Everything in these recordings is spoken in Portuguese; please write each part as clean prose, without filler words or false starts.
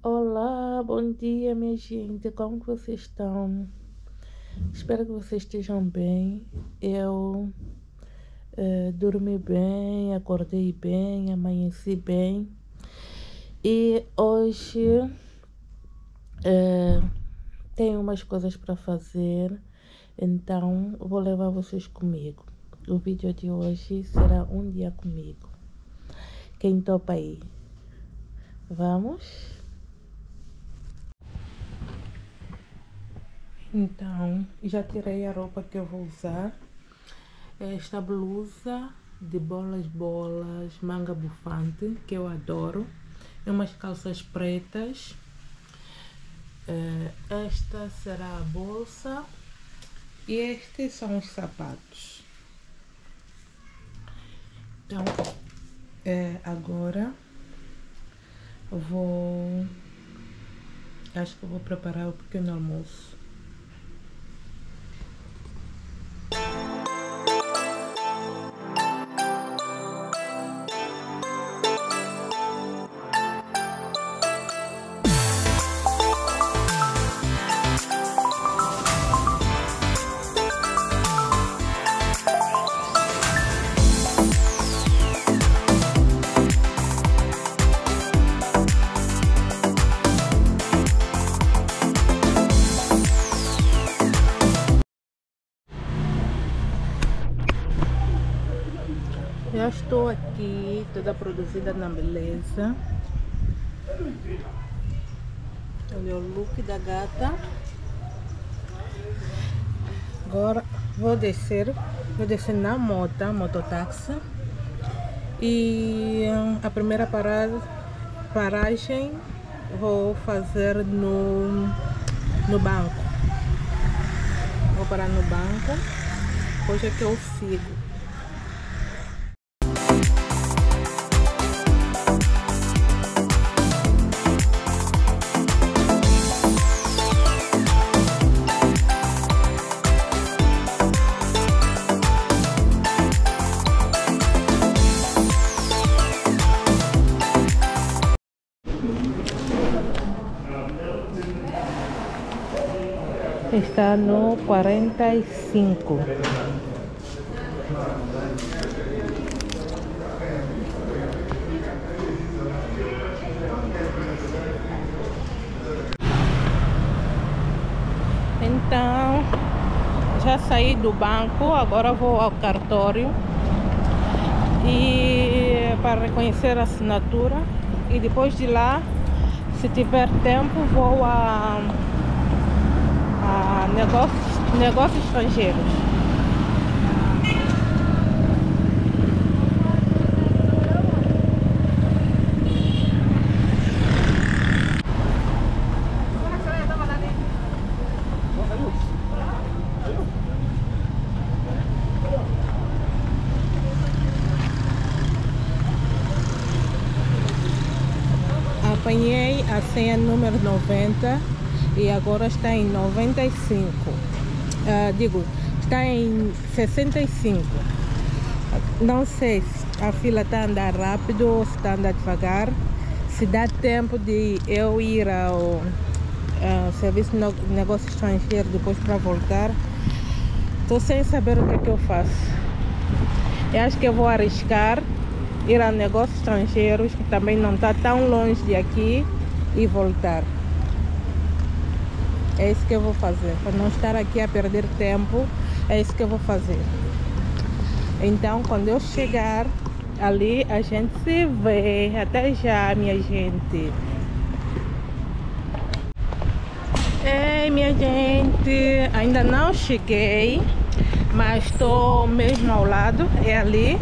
Olá, bom dia, minha gente. Como que vocês estão? Espero que vocês estejam bem. Eu dormi bem, acordei bem, amanheci bem. E hoje tenho umas coisas para fazer, então vou levar vocês comigo. O vídeo de hoje será um dia comigo. Quem topa aí? Vamos? Então, já tirei a roupa que eu vou usar. Esta blusa de bolas, manga bufante, que eu adoro. E umas calças pretas. Esta será a bolsa. E estes são os sapatos. Então, agora acho que eu vou preparar o pequeno almoço. Já estou aqui, toda produzida na beleza. Olha o look da gata. Agora vou descer na mototáxi. E a primeira paragem vou fazer no banco. Vou parar no banco. Hoje é que eu sigo. Está no 45. Então, já saí do banco, agora vou ao cartório e para reconhecer a assinatura, e depois de lá, se tiver tempo, vou a negócios estrangeiros. Apanhei a senha número 90 e agora está em 95. Está em 65. Não sei se a fila está a andar rápido ou se está a andar devagar. Se dá tempo de eu ir ao serviço de negócio estrangeiro depois para voltar. Estou sem saber o que é que eu faço. Eu acho que eu vou arriscar ir a negócios estrangeiros, que também não está tão longe de aqui, e voltar. É isso que eu vou fazer, para não estar aqui a perder tempo. É isso que eu vou fazer. Então, quando eu chegar ali, a gente se vê. Até já, minha gente. Ei, minha gente, ainda não cheguei, mas estou mesmo ao lado, é ali.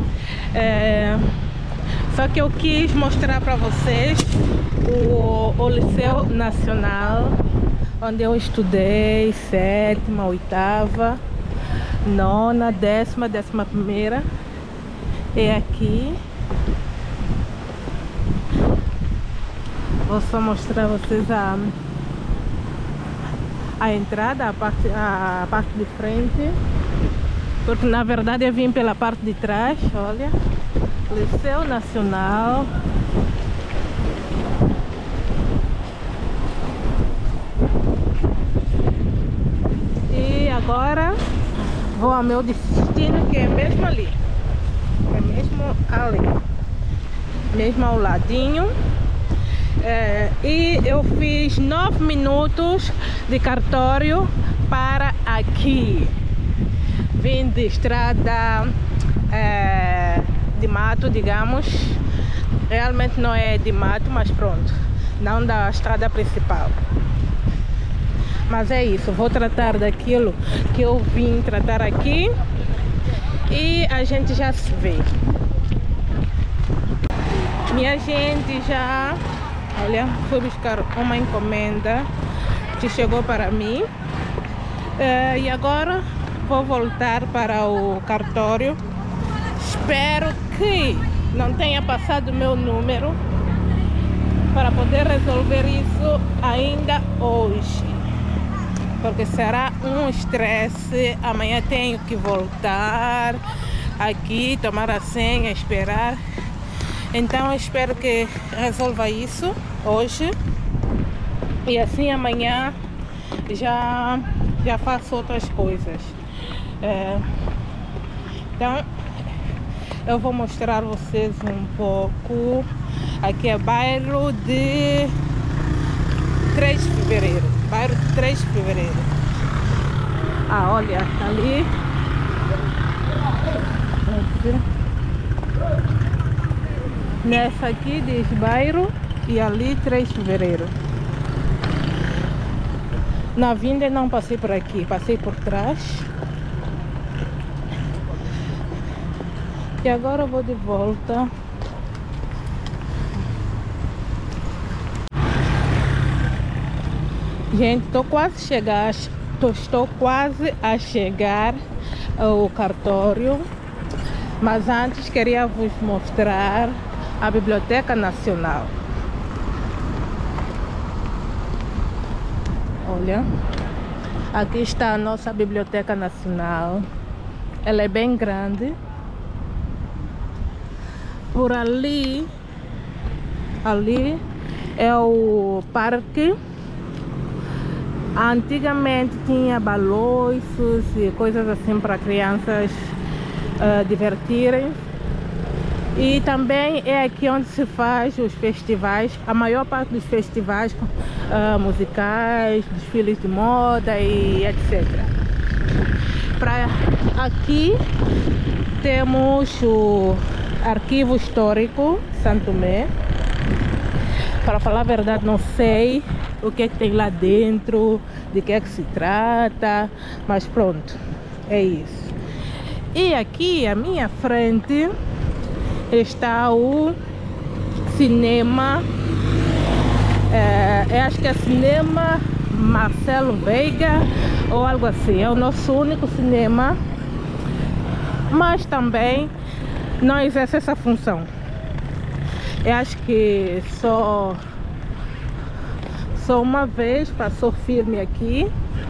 Só que eu quis mostrar para vocês o Liceu Nacional, onde eu estudei, 7ª, 8ª, 9ª, 10ª, 11ª. É aqui. Vou só mostrar a vocês a entrada, a parte de frente, porque na verdade eu vim pela parte de trás. Olha, Liceu Nacional. agora vou ao meu destino, que é mesmo ali. É mesmo ali. Mesmo ao ladinho. E eu fiz 9 minutos de cartório para aqui. Vim de estrada de mato, digamos. Realmente não é de mato, mas pronto, não da estrada principal. Mas é isso, vou tratar daquilo que eu vim tratar aqui e a gente já se vê. Minha gente, já, olha, fui buscar uma encomenda que chegou para mim. E agora vou voltar para o cartório. Espero que não tenha passado o meu número para poder resolver isso ainda hoje, porque será um estresse. Amanhã tenho que voltar aqui, tomar a senha, esperar. Então eu espero que resolva isso hoje e assim amanhã já faço outras coisas. Então eu vou mostrar a vocês um pouco. Aqui é bairro de 3 de fevereiro. Bairro de 3 de fevereiro. Olha, ali. Nessa aqui diz bairro e ali 3 de fevereiro. Na vinda não passei por aqui, passei por trás. E agora eu vou de volta. Gente, estou quase a chegar ao cartório. Mas antes queria vos mostrar a Biblioteca Nacional. Olha, aqui está a nossa Biblioteca Nacional. Ela é bem grande. Por ali é o parque. Antigamente tinha balanços e coisas assim para crianças divertirem. E também é aqui onde se faz os festivais, a maior parte dos festivais musicais, desfiles de moda e etc. Aqui temos o Arquivo Histórico Santo Tomé. Para falar a verdade, não sei o que é que tem lá dentro, de que é que se trata, mas pronto, é isso. E aqui à minha frente está o cinema, eu acho que é cinema Marcelo Veiga ou algo assim. É o nosso único cinema, mas também não exerce essa função. Eu acho que só uma vez passou filme aqui.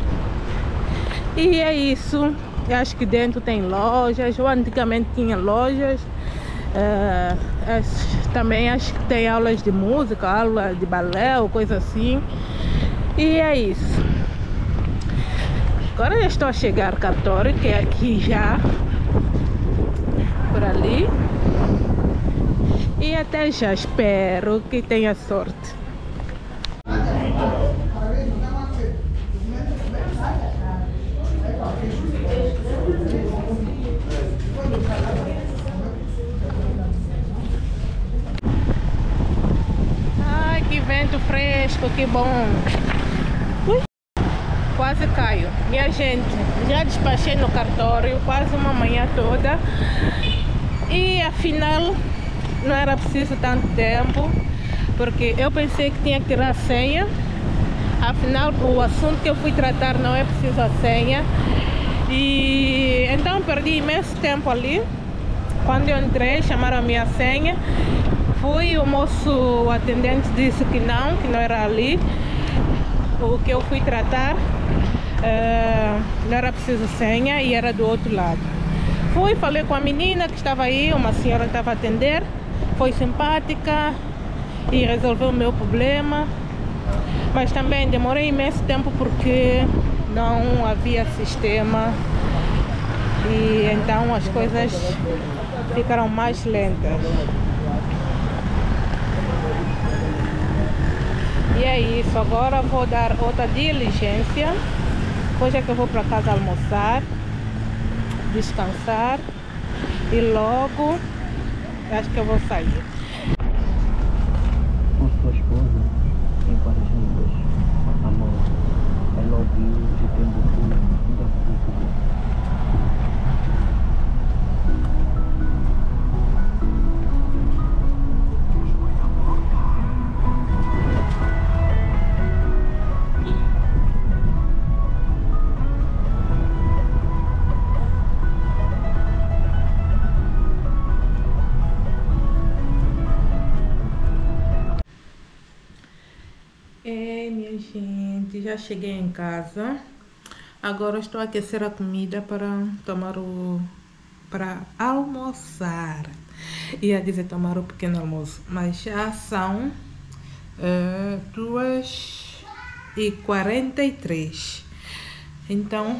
E é isso. Eu acho que dentro tem lojas, ou antigamente tinha lojas. Também acho que tem aulas de música, aula de balé ou coisa assim. E é isso. Agora eu estou a chegar ao cartório, que é aqui já, por ali. E até já, espero que tenha sorte. Ai, que vento fresco, que bom. Quase caio. Minha gente, já despachei no cartório quase uma manhã toda. E afinal não era preciso tanto tempo, porque eu pensei que tinha que tirar a senha. Afinal, o assunto que eu fui tratar não é preciso a senha. E então perdi imenso tempo ali. Quando eu entrei, chamaram a minha senha. Fui, o moço atendente disse que não era ali o que eu fui tratar. Não era preciso senha e era do outro lado. Fui, falei com a menina que estava aí, uma senhora que estava a atender. Foi simpática e resolveu o meu problema. Mas também demorei imenso tempo porque não havia sistema e então as coisas ficaram mais lentas. E é isso, agora vou dar outra diligência. Hoje é que eu vou para casa almoçar, descansar e logo acho que eu vou sair. Com sua esposa em várias línguas. Amor, I love you, je t'aime beaucoup, ainda beaucoup. Minha gente, já cheguei em casa. Agora estou a aquecer a comida para almoçar. Ia dizer tomar o pequeno almoço, mas já são 2h43. Então,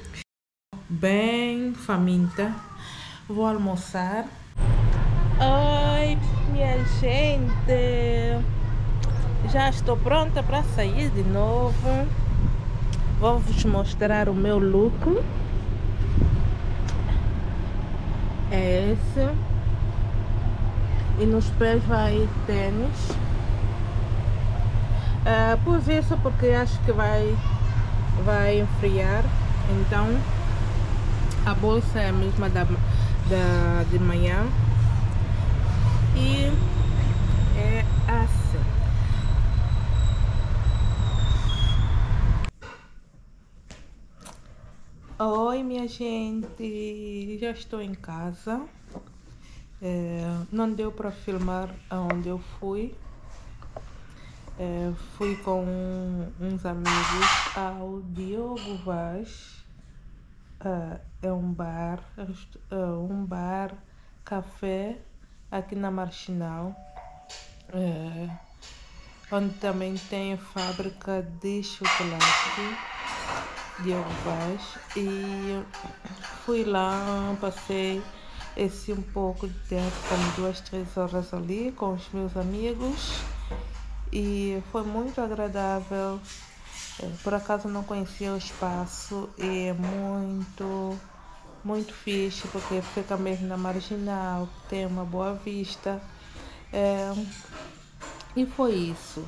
bem faminta, vou almoçar. Oi, minha gente, já estou pronta para sair de novo. Vou vos mostrar o meu look. É esse. E nos pés vai tênis. Pus isso porque acho que vai enfriar. Então a bolsa é a mesma de manhã. E é assim. Oi, minha gente, já estou em casa. Não deu para filmar aonde eu fui. Fui com uns amigos ao Diogo Vaz. É um bar, café aqui na Marginal, onde também tem fábrica de chocolate. Diogo Vaz, e fui lá, passei um pouco de tempo, como 2-3 horas ali com os meus amigos e foi muito agradável. Por acaso não conhecia o espaço e é muito fixe porque fica mesmo na Marginal, tem uma boa vista, e foi isso.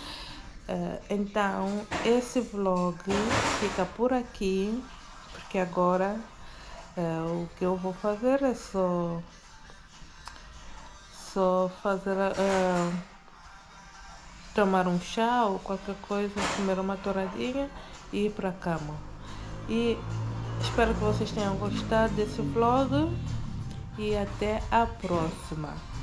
Então esse vlog fica por aqui, porque agora o que eu vou fazer é só fazer tomar um chá ou qualquer coisa, comer uma douradinha e ir para a cama. E espero que vocês tenham gostado desse vlog e até a próxima.